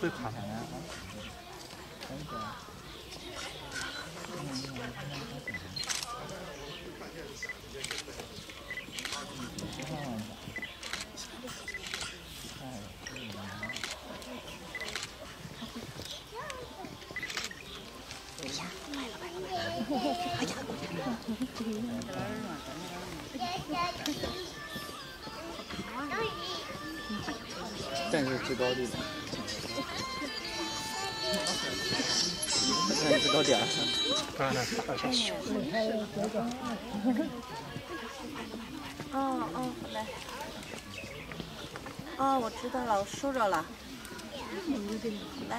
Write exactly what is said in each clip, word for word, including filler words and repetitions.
会卡吗？战士制高地的，战士制高点。刚才打下去。 哦哦，好嘞。哦，我知道了，我收着了。来，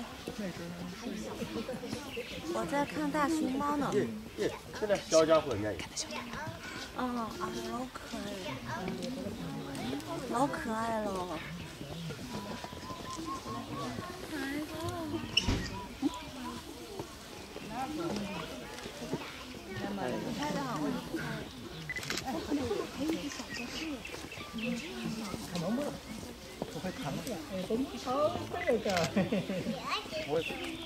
我在看大熊猫呢。 耶，这个小家伙呢？ 哦啊，老可爱，老可爱了。拍的好，我就拍。我可能还有一个小个是。看能不能？ 不会看吗？ 哎，都好这个。 我。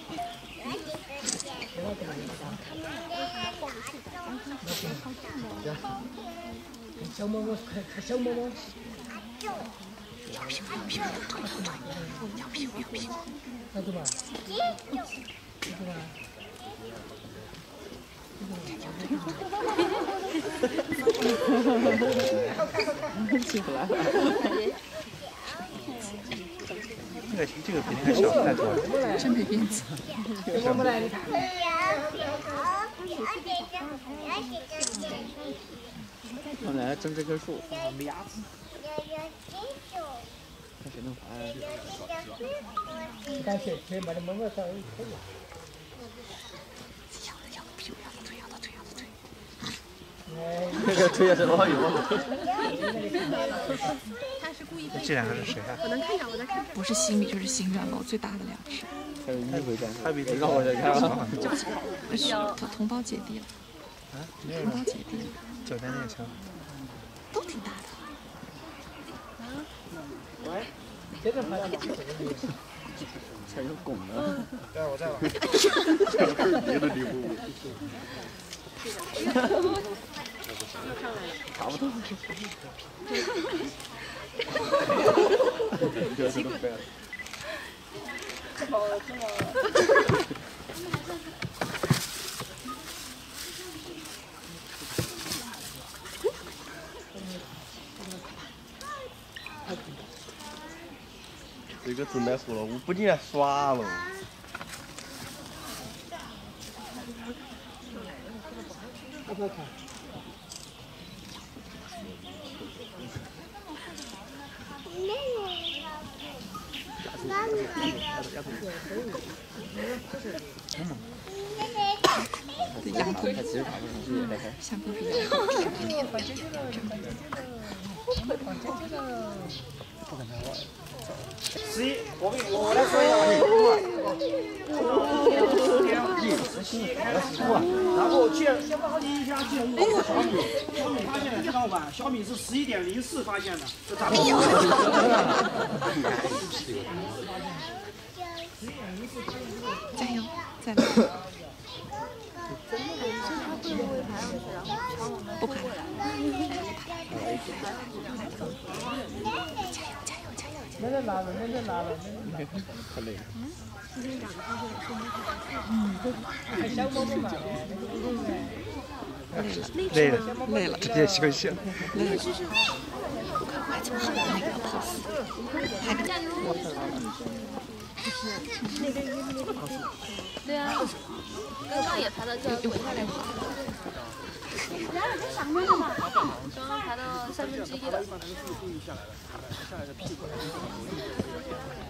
小猫猫，看看小猫猫。 要平要平，腿要腿，要平要平。 那对吧？对吧？ 起不来。这个这个比那个小太多了， 真没面子。 我们来，你看。 他们来争这棵树，没牙齿。看谁能爬呀？ 你看谁谁把这猫猫稍微推了。 摇的摇的屁股，摇的腿，摇的腿，摇的腿。 这个推也是老有。 他是故意。 这两个是谁啊？ 我能看着，我在看。 不是新米就是新元楼最大的两只。 还有一回战，还比让我再看啊！ 是同同胞姐弟了。 啊？ 同胞姐弟。 九三年枪。 都挺大的。 喂，这个拍的吗？ 才有拱呢。 在我在吧。 别的地方。 差不多。这是都废了。 哦，这么。 这个真难说了，我不进来耍了。 好不好看？ 这羊腿它其实差不多，是那个。 橡皮皮羊腿。 不跟他玩。 十一，我给我来说一下你。然后建先把你一下建入小米，小米发现了知道吧？小米是十一点零四发现的，这咱们。 加油，再来。不爬了。加油加油加油！ 那那拿了，那那拿了，那那太累了。 还小猫猫嘛？ 累了，累了，直接休息了。 累了。我看我还这么好的那个 pose， 还加油！ 对啊，刚刚也爬到这儿，滚下来跑。然后在上面了嘛，刚刚爬到三分之一了。